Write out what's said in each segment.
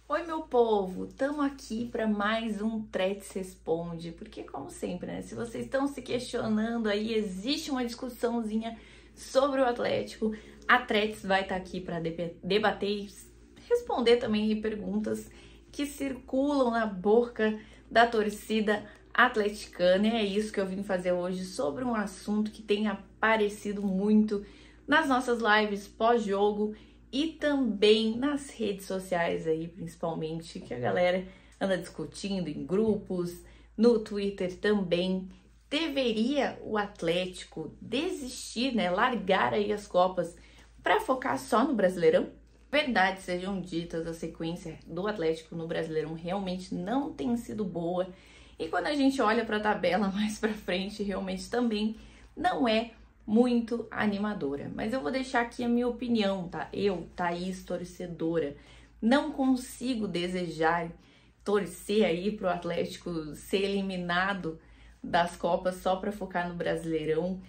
Oi, meu povo! Estamos aqui para mais um Tretes Responde, porque como sempre, né? Se vocês estão se questionando aí, existe uma discussãozinha sobre o Atlético, a Tretes vai estar aqui para debater e responder também perguntas que circulam na boca da torcida atleticana. E é isso que eu vim fazer hoje sobre um assunto que tem aparecido muito nas nossas lives pós-jogo e também nas redes sociais aí, principalmente, que a galera anda discutindo em grupos, no Twitter também. Deveria o Atlético desistir, né, largar aí as Copas para focar só no Brasileirão? Verdade sejam ditas, a sequência do Atlético no Brasileirão realmente não tem sido boa. E quando a gente olha para a tabela mais para frente, realmente também não é muito animadora. Mas eu vou deixar aqui a minha opinião, tá? Eu, Thaís, torcedora, não consigo desejar torcer aí pro Atlético ser eliminado das Copas só para focar no Brasileirão.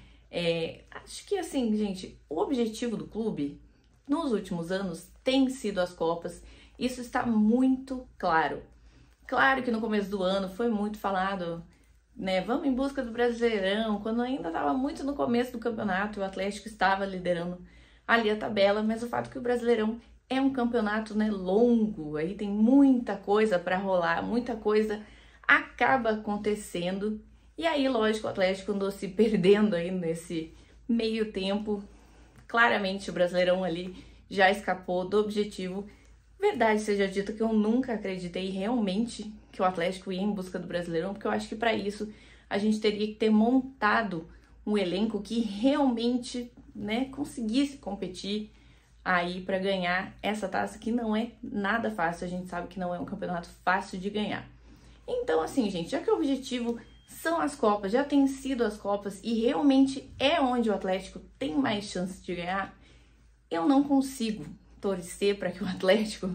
Acho que assim, gente, o objetivo do clube nos últimos anos tem sido as Copas. Isso está muito claro. Claro que no começo do ano foi muito falado, né, vamos em busca do Brasileirão, quando ainda estava muito no começo do campeonato, o Atlético estava liderando ali a tabela, mas o fato é que o Brasileirão é um campeonato, né, longo, aí tem muita coisa para rolar, muita coisa acaba acontecendo, e aí, lógico, o Atlético andou se perdendo aí nesse meio tempo. Claramente o Brasileirão ali já escapou do objetivo. Verdade seja dita que eu nunca acreditei realmente que o Atlético ia em busca do Brasileirão, porque eu acho que para isso a gente teria que ter montado um elenco que realmente, né, conseguisse competir aí para ganhar essa taça, que não é nada fácil, a gente sabe que não é um campeonato fácil de ganhar. Então, assim, gente, já que o objetivo são as Copas, já tem sido as Copas e realmente é onde o Atlético tem mais chance de ganhar, eu não consigo torcer para que o Atlético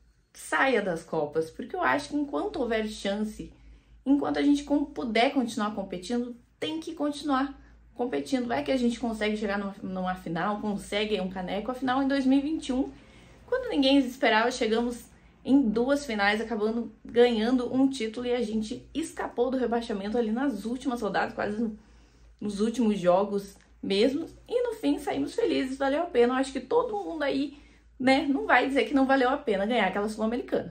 saia das Copas, porque eu acho que enquanto houver chance, enquanto a gente puder continuar competindo, tem que continuar competindo. Vai que a gente consegue chegar numa final, consegue um caneco. Afinal, em 2021, quando ninguém esperava, chegamos em 2 finais, acabando ganhando um título e a gente escapou do rebaixamento ali nas últimas rodadas, quase nos últimos jogos mesmo, e no fim saímos felizes, valeu a pena. Eu acho que todo mundo aí, né, não vai dizer que não valeu a pena ganhar aquela Sul-Americana.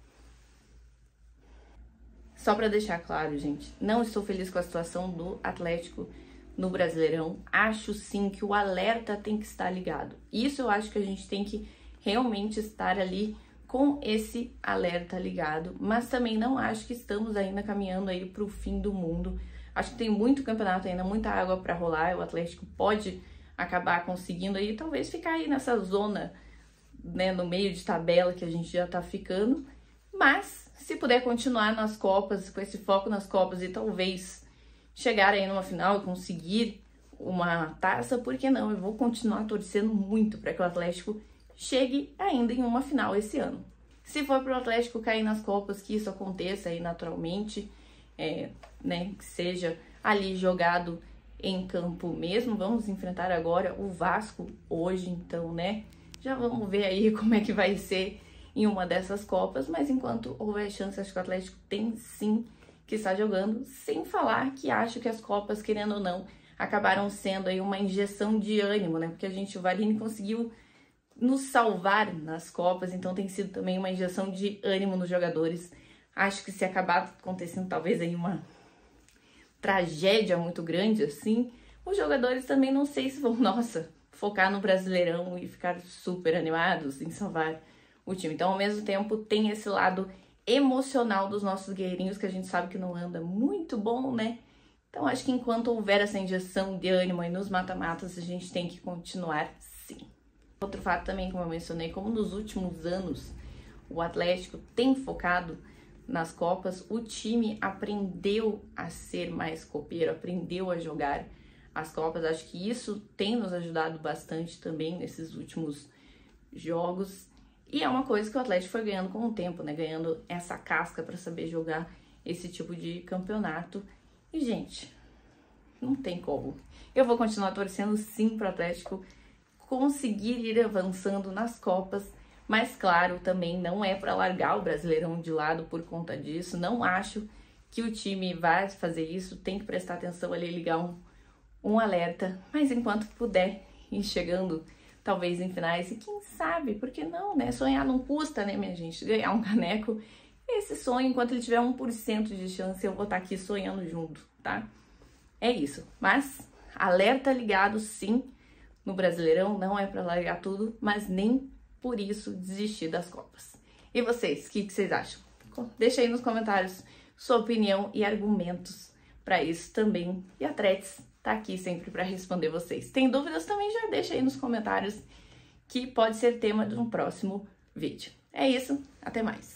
Só para deixar claro, gente, não estou feliz com a situação do Atlético no Brasileirão. Acho sim que o alerta tem que estar ligado. Isso eu acho que a gente tem que realmente estar ali com esse alerta ligado, mas também não acho que estamos ainda caminhando aí para o fim do mundo. Acho que tem muito campeonato ainda, muita água para rolar. O Atlético pode acabar conseguindo aí, talvez ficar aí nessa zona, né, no meio de tabela que a gente já tá ficando, mas se puder continuar nas Copas, com esse foco nas Copas e talvez chegar aí numa final e conseguir uma taça, por que não? Eu vou continuar torcendo muito para que o Atlético chegue ainda em uma final esse ano. Se for para o Atlético cair nas Copas, que isso aconteça aí naturalmente, né, que seja ali jogado em campo mesmo. Vamos enfrentar agora o Vasco hoje, então, né? Já vamos ver aí como é que vai ser em uma dessas Copas, mas enquanto houver chance, acho que o Atlético tem sim que estar jogando, sem falar que acho que as Copas, querendo ou não, acabaram sendo aí uma injeção de ânimo, né? Porque o Varini conseguiu nos salvar nas Copas, então tem sido também uma injeção de ânimo nos jogadores. Acho que se acabar acontecendo talvez aí uma tragédia muito grande assim, os jogadores também não sei se vão, nossa, focar no Brasileirão e ficar super animados em salvar o time. Então, ao mesmo tempo, tem esse lado emocional dos nossos guerreirinhos, que a gente sabe que não anda muito bom, né? Então, acho que enquanto houver essa injeção de ânimo aí nos mata-matas, a gente tem que continuar sim. Outro fato também, como eu mencionei, como nos últimos anos o Atlético tem focado nas Copas, o time aprendeu a ser mais copeiro, aprendeu a jogar as Copas. Acho que isso tem nos ajudado bastante também nesses últimos jogos. E é uma coisa que o Atlético foi ganhando com o tempo, né? Ganhando essa casca para saber jogar esse tipo de campeonato. E, gente, não tem como. Eu vou continuar torcendo sim para o Atlético conseguir ir avançando nas Copas, Mas claro, também não é para largar o Brasileirão de lado por conta disso. Não acho que o time vai fazer isso, tem que prestar atenção ali, ligar um alerta. Mas enquanto puder ir chegando, talvez em finais, e quem sabe, por que não, né? Sonhar não custa, né, minha gente? Ganhar um caneco, esse sonho, enquanto ele tiver 1% de chance, eu vou estar aqui sonhando junto, tá? É isso. Mas alerta ligado, sim, no Brasileirão. Não é para largar tudo, mas nem por isso desistir das Copas. E vocês, o que vocês acham? Deixa aí nos comentários sua opinião e argumentos para isso também. E a Threads tá aqui sempre para responder vocês. Tem dúvidas também? Já deixa aí nos comentários, que pode ser tema de um próximo vídeo. É isso, até mais!